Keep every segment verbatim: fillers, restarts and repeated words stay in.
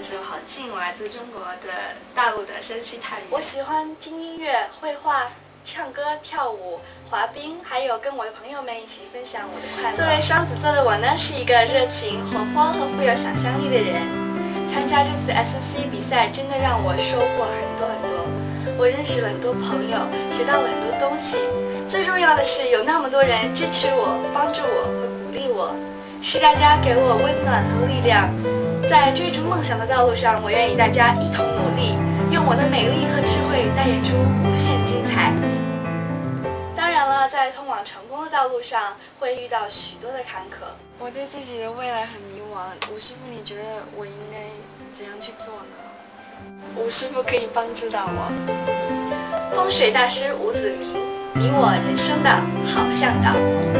就好近，来自中国的大陆的山西太原。 我喜欢听音乐、绘画、唱歌、跳舞、滑冰，还有跟我的朋友们一起分享我的快乐。作为双子座的我呢，是一个热情、活泼和富有想象力的人。参加这次 S C 比赛真的让我收获很多很多，我认识了很多朋友，学到了很多东西。最重要的是有那么多人支持我、帮助我和鼓励我，是大家给我温暖和力量。在追逐梦想的道路上，我愿意大家一同努力，用我的美丽和智慧代言出无限精彩。当然了，在通往成功的道路上，会遇到许多的坎坷。 我对自己的未来很迷茫，吴师傅，你觉得我应该怎样去做呢？吴师傅可以帮助到我。 风水大师吴子明，你我人生的好向导。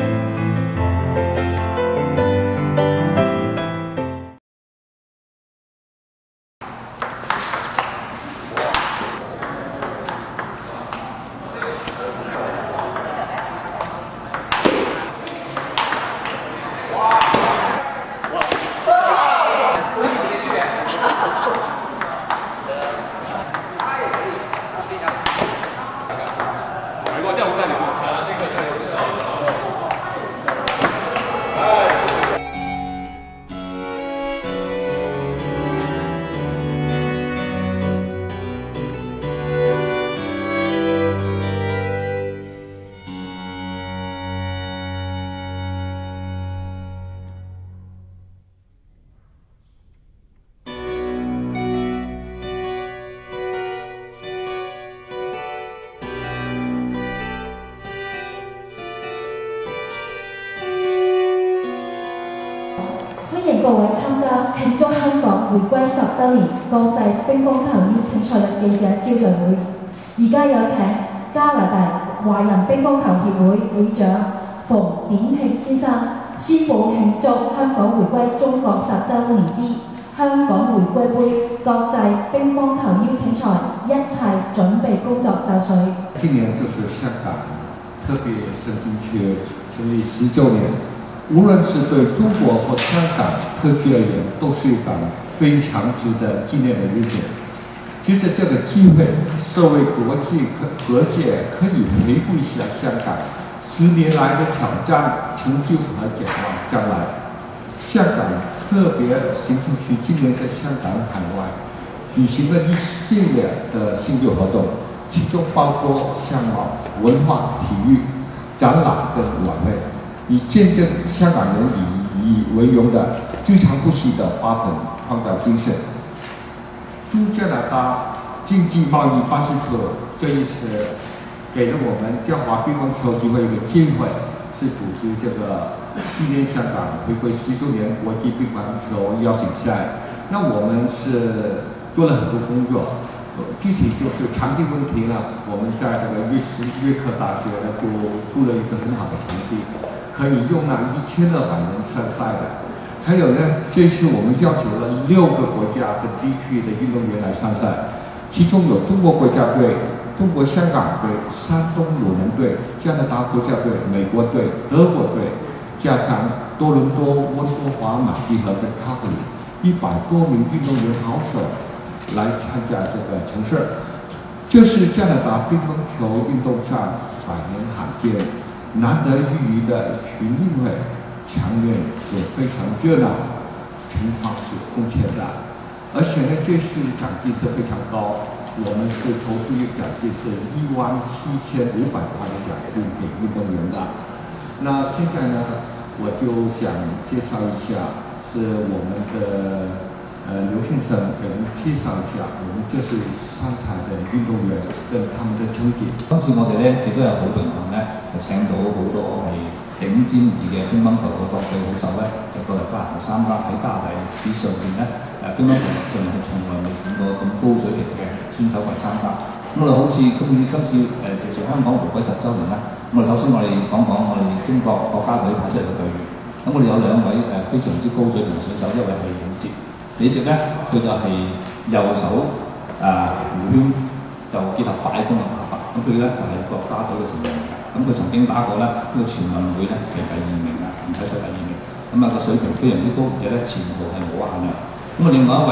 歡迎各位參加慶祝香港回歸十週年國際乒乓球邀請賽嘅記者招待會。而家有請加拿大華人乒乓球協會會長馮典慶先生宣布慶祝香港回歸中國十週年之香港回歸杯國際乒乓球邀請賽一切準備工作就緒。 今年就是香港特別申請區成立十週年。無論是對中國或香港特區而言，都是一檔非常值得紀念的日子。藉着這個機會，社會國際和解可以回顧一下香港十年來的挑戰、成就和展望將來。香港特別行政區今年在香港海外舉行了一系列的慶祝活動，其中包括香港文化、體育、展覽跟晚會。以見證香港人以以為榮的經常不息的發展創造精神。駐加拿大經濟貿易辦事處這一次給了我們江華乒乓球協會一個機會，是組織這個紀念香港回歸十週年國際乒乓球邀請賽。那我們是做了很多工作，具體就是場地問題呢，我們在這個約斯約克大學呢就出了一個很好的場地。可以容納一千二百人參賽的，還有呢，這次我們邀請了六個國家和地區的運動員來參賽，其中有中國國家隊、中國香港隊、山東魯能隊、加拿大國家隊、美國隊、德國隊，加上多倫多、溫哥華、馬蒂和跟卡普里，一百多名運動員好手來參加這個城市，這是加拿大乒乓球運動上百年罕見。難得一遇的群運會，場面是非常熱鬧，情況是空前的，而且呢，這次獎金是非常高，我們是籌出一個獎金是一萬七千五百塊的獎金給運動員的。那現在呢，我就想介紹一下，是我們的呃劉先生給我們介紹一下，我們這次參賽的運動員跟他們的成績。 今次我哋咧亦都有好榮幸咧，就請到好多係頂尖兒嘅乒乓球嘅國際好手咧，就過嚟加拿大參加。喺加拿大史上邊咧，誒乒乓球史上係從來未見過咁高水平嘅選手嚟參加。咁我哋好似今次今次誒藉住香港回歸十週年咧，咁我哋首先我哋講講我哋中國國家隊派出嚟嘅隊員。咁我哋有兩位誒非常之高水平嘅選手，一位係李涉，李涉咧佢就係右手誒弧圈就結合快攻嘅打法，咁佢咧就係、是、國家隊嘅成員嚟嘅。咁佢曾經打過咧呢、這個全運會咧係第二名嘅，唔使出第二名。咁啊個水平非常之高，而且咧前途係無可限量。咁啊另外一位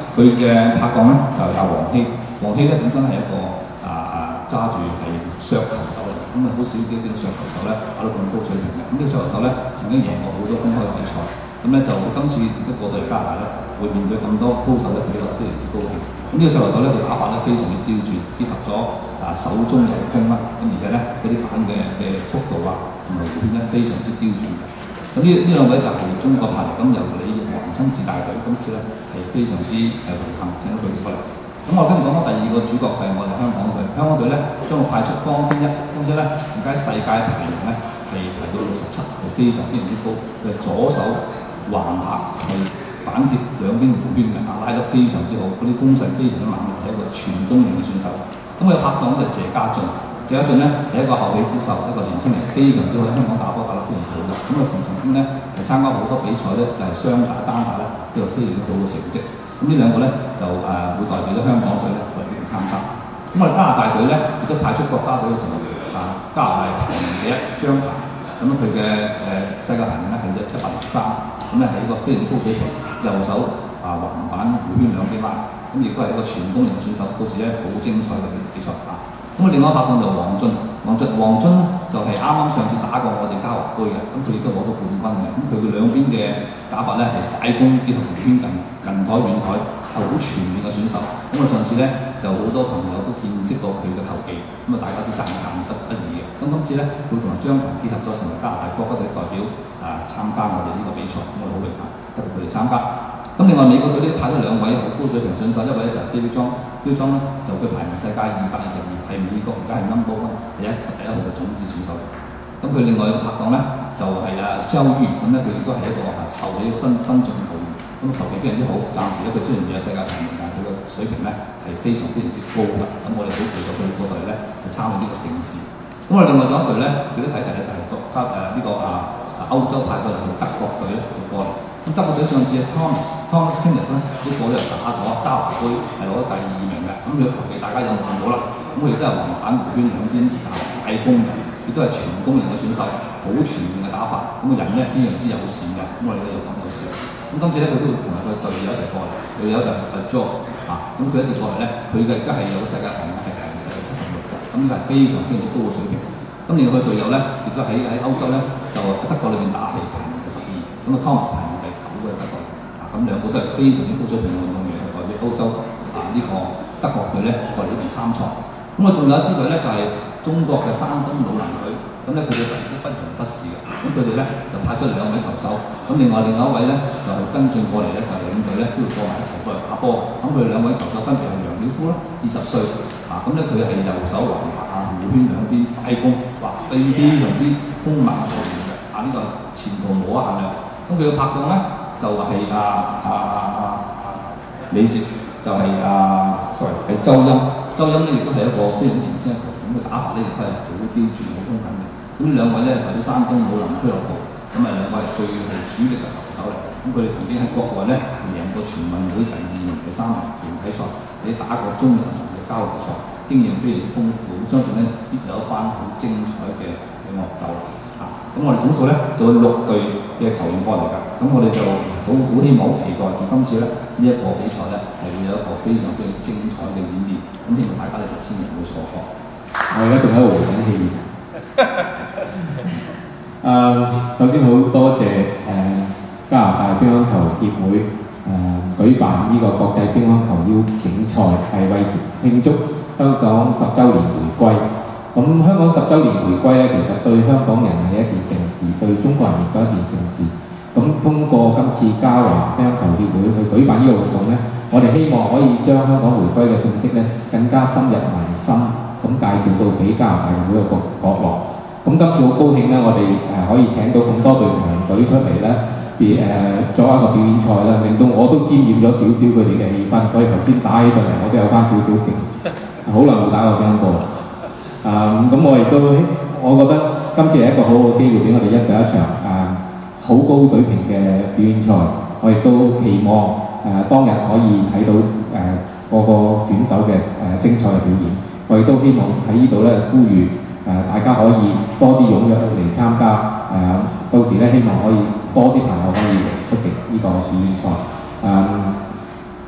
佢嘅拍檔咧就係阿黃希，黃希咧本身係一個啊揸住係削球手嚟，咁啊好少啲啲削球手咧打到咁高水平嘅。咁呢個削球手咧曾經贏過好多公開比賽，咁咧就今次都過到嚟加拿大咧，會面對咁多高手咧，佢覺得非常之高興。咁呢個削球手咧，佢打法咧非常之刁鑽，結合咗啊手中有空啦，咁而且咧嗰啲板嘅嘅速度啊同埋回圈咧非常之刁鑽嘅。咁呢呢兩位就係中國派嚟，咁由李玉華親自帶隊，今次咧係非常之誒榮幸請到佢哋過嚟。咁我跟住講翻第二個主角就係我哋香港隊，香港隊咧將會派出江天一，江天一咧而家世界排名咧係排到六十七，係非常非常之高。佢左手橫拍係反接兩邊弧邊嘅，拉得非常之好，嗰啲攻勢非常之猛烈，係一個全攻型嘅選手。咁佢拍檔就係謝家俊。謝家俊咧係一個後起之秀，一個年青人，非常之好，香港打波打得非常好嘅。咁佢同曾經咧係參加好多比賽咧，就係雙打單打咧都有非常之好嘅成績。咁呢兩個咧就誒、呃、會代表咗香港隊咧嚟呢度參加。咁我哋加拿大隊咧亦都派出國家隊嘅成員啊，加拿大排名第一張牌，咁佢嘅誒世界排名咧係一一百零三，咁咧係一個非常之高水平，右手啊橫板回圈兩邊拉，咁亦都係一個全攻型嘅選手，到時咧好精彩嘅比賽啊！咁另外一個拍檔就黃俊，黃俊黃俊就係啱啱上次打過我哋嘉華杯嘅，咁佢亦都攞到冠軍嘅。咁佢嘅兩邊嘅打法咧係快攻結合回圈近近台遠台，係好全面嘅選手。咁我上次咧就好多朋友都見識過佢嘅球技，咁啊大家都讚歎不不已嘅。咁今次咧佢同埋張鵬結合咗成為加拿大國家隊代表啊參加我哋呢個比賽，咁我好榮幸得到佢哋參加。咁另外美國隊咧派咗兩位好高水平選手，一位咧就係 David John， David John 咧就佢排名世界二百二十二，係美國而家係 number one 第一第一號嘅種子選手。咁佢另外一個拍檔咧就係啊肖於，咁咧佢亦都係一個啊後起新新進球員，咁球技非常之好。暫時咧佢雖然未有世界排名，但係佢嘅水平咧係非常非常之高嘅。咁我哋好期待佢過嚟咧去參與呢個盛事。咁我哋另外仲有一隊咧，值得睇睇咧就係國家誒呢個啊歐洲派過嚟嘅德國隊咧就過嚟。咁德國隊上次 Thomas Thomas Kenneth 咧，結果咧打咗加華杯，係攞咗第二名嘅。咁佢嘅球技大家有望到啦。咁佢亦都係橫板回圈兩邊大攻嘅，亦都係全攻型嘅選手，好全面嘅打法。咁個人咧非常之友善嘅。咁我哋咧就講友善。咁今次咧佢都會同埋佢隊友一齊過嚟，隊友就係阿 Joe 啊。咁佢一直過嚟咧，佢嘅而家係有個世界排名係排世界七十六嘅。咁呢個係非常非常高嘅水平。咁另外佢隊友咧，亦都喺喺歐洲咧就德國裏邊打係排名第十二。咁啊 Thomas 排名第九嘅德國。啊，咁兩個都係非常之高水平嘅運動員，代表歐洲啊呢、這個德國隊咧過嚟呢邊參賽。咁啊，仲有一支隊咧就係、是、中國嘅山東魯能隊。咁咧佢哋成績不容忽視嘅。咁佢哋咧就派出兩位球手。咁另外另外一位咧就係、是、跟進過嚟咧，就係領隊咧都要過埋一齊過嚟打波。咁佢哋兩位球手分別係楊曉夫啦，二十歲。啊，咁咧佢係右手橫拍啊，弧圈兩邊快攻，哇，非常之兇猛嘅球員嘅。啊，呢、這個前途無可限量。咁佢嘅拍檔咧就係啊啊啊啊李涉，就係、是、啊 sorry 係周鑫。周鑫咧亦都係一個非常年輕嘅球員，咁佢打法咧亦都係好刁鑽、好兇狠嘅。咁呢兩位咧係啲山東魯能俱樂部，咁啊兩位係最係主力嘅球手嚟。咁佢哋曾經喺國外咧贏過全運會第二名、第三名團體賽，你打過中日韓嘅交流賽，經驗非常之豐富。相信咧必有一番好精彩嘅嘅惡鬥啊！咁我哋總數咧就會六隊嘅球員過嚟㗎。咁我哋就好好希望、好期待住今次咧呢一、這個比賽咧係會有一個非常非常精彩嘅演練。咁希望大家咧就千祈唔好錯過。 我而家仲喺度回緊氣。誒，首先好多謝誒、呃、加拿大乒乓球協會誒、呃、舉辦呢個國際乒乓球邀請賽，係為慶祝香港十週年回歸。咁香港十週年回歸咧，其實對香港人係一件盛事，對中國人亦都係一件盛事。咁通過今次加華乒乓球協會去舉辦呢個活動咧，我哋希望可以將香港回歸嘅信息咧更加深入民心，咁介紹到俾加拿大嘅每個角落。咁今次好高興咧，我哋誒可以請到咁多隊強隊出嚟咧，別誒做一個表演賽啦，令到我都沾染咗少少佢哋嘅氣氛。所以頭先打起上嚟，我都有翻少少勁。好耐冇打過乒乓波啦。啊、嗯，咁我亦都，我覺得今次係一個好好機會俾我哋一隊一場誒好、啊、高水平嘅表演賽。我亦都期望誒、啊、當日可以睇到誒、啊、個個選手嘅誒、啊、精彩嘅表演。我亦都希望喺呢度咧呼籲誒、啊、大家可以多啲踴躍嚟參加誒、啊，到時咧希望可以多啲朋友可以嚟出席呢個表演賽。誒、啊，咁、啊、我亦都希望誒、啊、今次咧誒、啊、香港嘅誒、啊、乒乓球協會咧，誒、啊、可以誒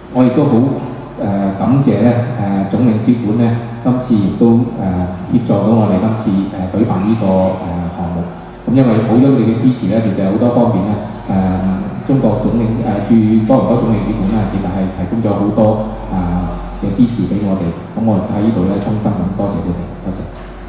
我亦都好誒感謝咧誒總領事館咧，今次亦都誒協助到我哋今次誒舉辦呢個誒項目。咁因為冇咗你嘅支持咧，其實好多方面咧誒中國總領誒駐多倫多總領事館咧，其實係提供咗好多誒嘅支持俾我哋。咁我喺呢度咧，衷心咁多謝你哋，多謝。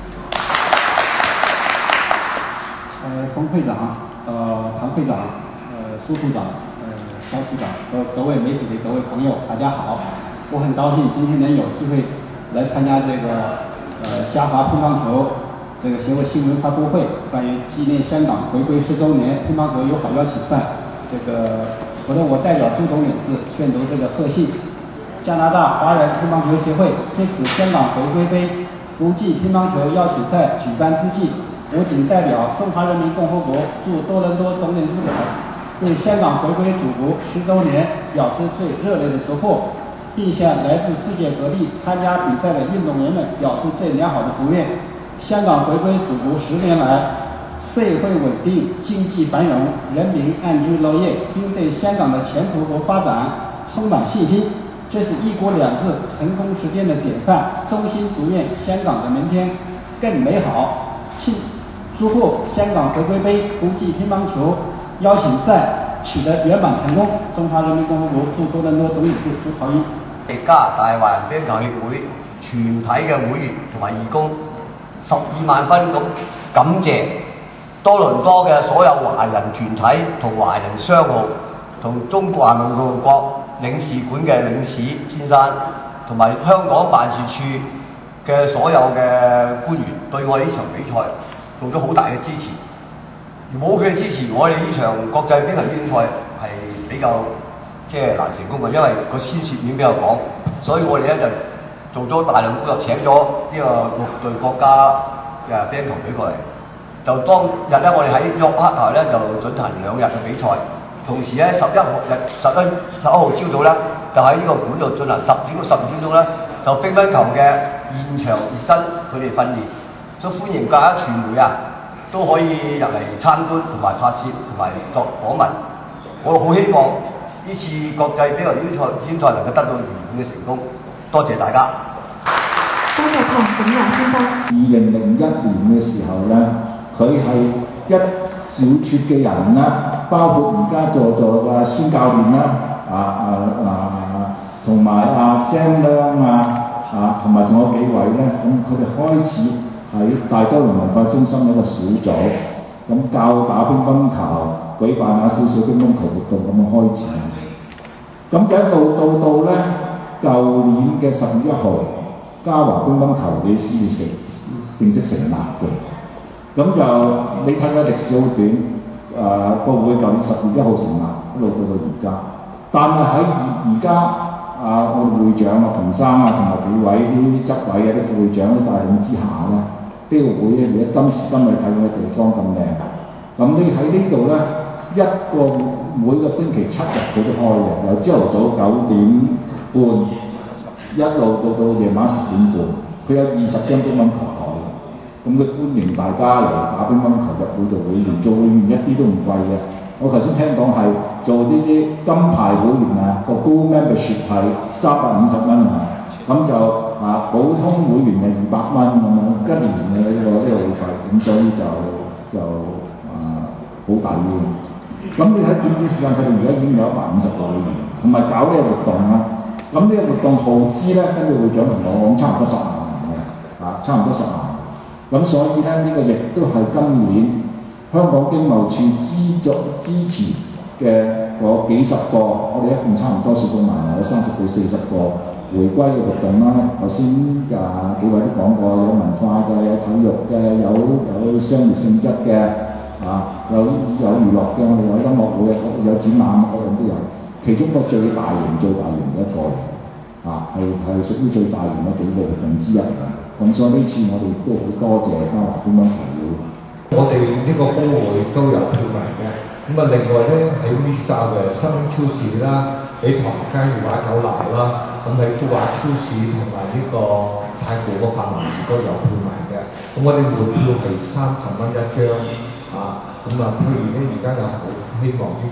呃，冯会长，呃，谭会长，呃，苏处长，呃，肖处长和各位媒体的各位朋友，大家好！我很高兴今天能有机会来参加这个呃嘉华乒乓球这个协会新闻发布会，关于纪念香港回归十周年乒乓球友好邀请赛。这个我呢，我代表朱总领事宣读这个贺信。加拿大华人乒乓球协会借此香港回归杯国际乒乓球邀请赛举办之际，我谨代表中华人民共和国驻多伦多总领事馆，对香港回归祖国十周年表示最热烈的祝贺，并向来自世界各地参加比赛的运动员们表示最良好的祝愿。香港回归祖国十年来，社会稳定，经济繁荣，人民安居乐业，并对香港的前途和发展充满信心。这是一国两制成功实践的典范，衷心祝愿香港的明天更美好。庆祝贺香港回归杯国际乒乓球邀請賽取得圓滿成功。中華人民共和國駐多倫多總領事朱頭英。 加拿大華人乒乓球協會全體嘅會員同埋義工，十二萬分咁感謝多倫多嘅所有華人團體同華人商號同中華民共和國領事館嘅領事先生，同埋香港辦事處嘅所有嘅官員，對我哋呢場比賽做咗好大嘅支持。如冇佢哋支持，我哋呢場國際乒乓球賽係比較即係難成功嘅，因為個牽涉面比較廣，所以我哋咧就做咗大量工作，請咗呢個六隊國家嘅乒乓球隊過嚟。就當日咧，我哋喺約克頭咧就進行兩日嘅比賽。同時咧，十一號日十一十一號朝早咧，就喺呢個館度進行十點到十二點鐘咧，就乒乓球嘅現場熱身佢哋訓練，所以歡迎各家傳媒啊都可以入嚟參觀同埋拍攝同埋作訪問。我好希望呢次國際乒乓球賽比賽能夠得到圓滿嘅成功，多謝大家。 多謝唐景華先生。 二零零一年嘅時候咧，佢係一小撮嘅人啦，包括而家在座嘅孫教練啦，啊啊啊，同埋阿 Sam 啦啊啊，同埋仲有幾位咧，咁佢哋開始喺大多倫文化中心一個小組，咁教打乒乓球，舉辦下少少乒乓球活動咁樣開始。咁就一路到到咧，舊年嘅十月一號，嘉華乒乓球會先至成正式成立嘅。咁就你睇嘅歷史好短，誒個會舊年十月一號成立，一路到到而家。但係喺而家啊，我哋會長啊、馮生啊，同埋幾位啲執委啊、啲副會長啲帶領之下咧，呢、這個會咧而家今時今日睇到嘅地方咁靚。咁你喺呢度咧，一個每個星期七日佢都開嘅，由朝頭早九點半一路到到夜晚十點半，佢有二十張乒乓球台。咁佢歡迎大家嚟打乒乓球入會做會員，做會員一啲都唔貴嘅。我頭先聽講係做呢啲金牌會員啊，個 Gold Membership 係三百五十蚊啊，咁就啊普通會員係二百蚊咁樣一年嘅呢個呢個會費，咁所以就就啊好大嘅。咁你喺短短時間佢哋而家已經有一百五十個會員，同埋搞呢個活動啦。咁呢個活動耗資咧，跟住會長同我講差唔多十萬嘅，啊差唔多十萬。咁所以咧，呢、這個亦都係今年香港經貿處資助支持嘅嗰幾十個，我哋一共差唔多數到埋有三十到四十個回歸嘅活動啦。頭先啊幾位都講過，有文化嘅，有體育嘅，有有商業性質嘅，啊有有娛樂嘅，我哋有音樂會，有展覽，各樣都有。其中個最大型、最大型嘅一個，啊係係屬於最大型嘅幾個活動之一嘅。咁所以呢次我哋都好多謝嘉華乒乓球會。 我哋呢個工會都有票賣嘅。咁啊，另外咧喺 Visa 嘅新超市啦，喺唐街魚華酒樓啦，咁喺珠華超市同埋呢個太古嗰範圍都有票賣嘅。咁我哋門票係三十蚊一張，啊，咁啊，譬如咧而家就好希望啲傳媒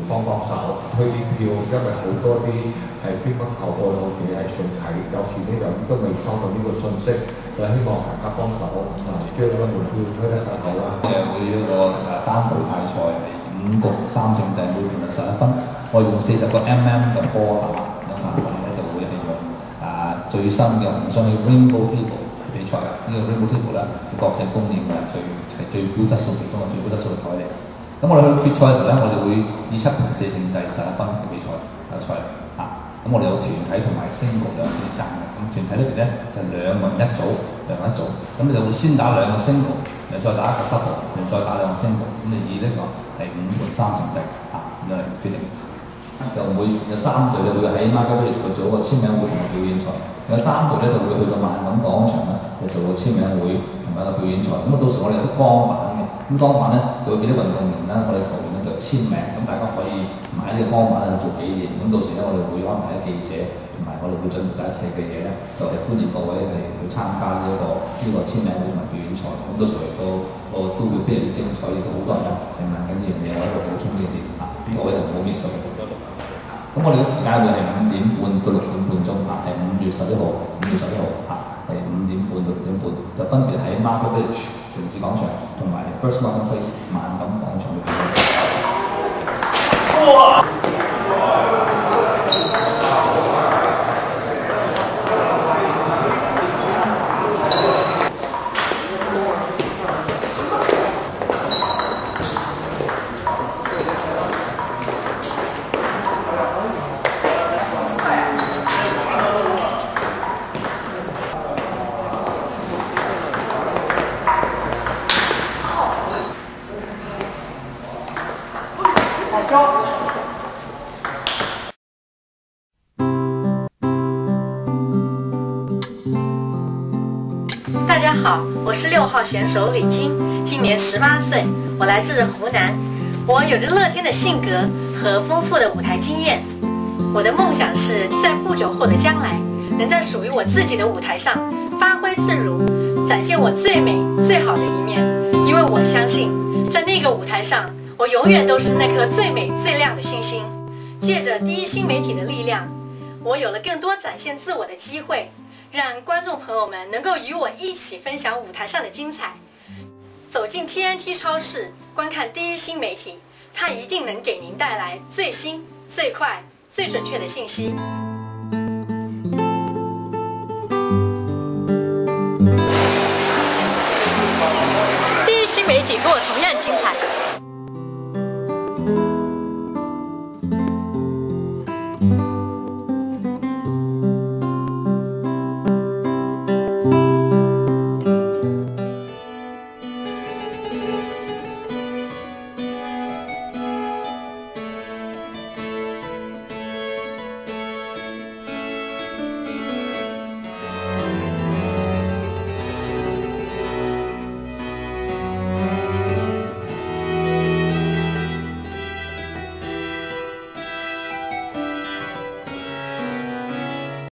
幫幫手推啲票，因為好多啲係乒乓球愛好者係想睇，有時呢由於都未收到呢個信息，就希望大家幫手咁啊，將嗰個門票推得更好啦。 誒會呢個誒單淘汰賽係五局三勝制，每盤係十一分，我用四十個 mm 嘅波打咁範圍咧就會係用啊最新嘅紅雙嘅 Rainbow Table 比賽啦。呢、這個 Rainbow Table 咧係國際公認嘅最係最高質素其中嘅最高質素嘅台嚟。咁我哋去決賽嘅時候咧，我哋會以七盤四勝制十一分嘅比賽比賽啊。咁我哋有團體同埋 single 兩邊爭嘅。咁團體裏邊咧就兩輪一組，兩輪一組。咁你就會先打兩個 single， 然後再打一個 double， 然後再打兩個 single。咁你以呢個係五盤三勝制啊咁樣嚟決定。就會有三隊咧會喺孖交會去做一個簽名會同埋表演賽。有三隊咧就會去到萬錦廣場咧，就做個簽名會同埋一個表演賽。咁啊到時我哋有啲光板嘅，咁光板咧就會俾啲運動員啦，我哋球員咧就簽名，咁大家可以買呢個光板咧做紀念。咁到時咧我哋會安排啲記者同埋我哋會準備晒一切嘅嘢咧，就係歡迎各位係去參加呢、這、一個呢、這個簽名會同埋表演賽。咁到時都個都會非常之精彩，亦都好多人咧係問緊呢樣嘢，我喺度補充呢個點啊，呢個位就唔好 miss 咗。咁我哋嘅時間會係五點半到六點半鐘啊，係五月十一號，五月十一號啊，係五點半到六點半，就分別喺 Market Village 城市廣場同埋 First Market Place 萬錦廣場裏邊。哇！ 大家好，我是六号选手李晶，今年十八岁，我来自湖南。我有着乐天的性格和丰富的舞台经验。我的梦想是在不久后的将来，能在属于我自己的舞台上发挥自如，展现我最美最好的一面。因为我相信，在那个舞台上，我永远都是那颗最美最亮的星星。借着第一新媒体的力量，我有了更多展现自我的机会，让观众朋友们能够与我一起分享舞台上的精彩。走进 T N T 超市，观看第一新媒体，它一定能给您带来最新、最快、最准确的信息。